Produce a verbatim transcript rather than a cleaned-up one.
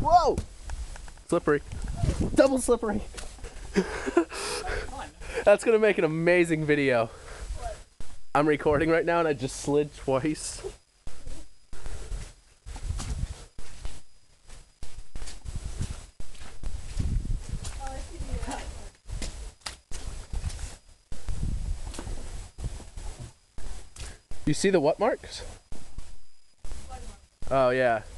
Whoa! Slippery. Double slippery. That's gonna make an amazing video. What? I'm recording right now and I just slid twice. Oh, I see the, uh, You see the what marks? slide mark. Oh yeah.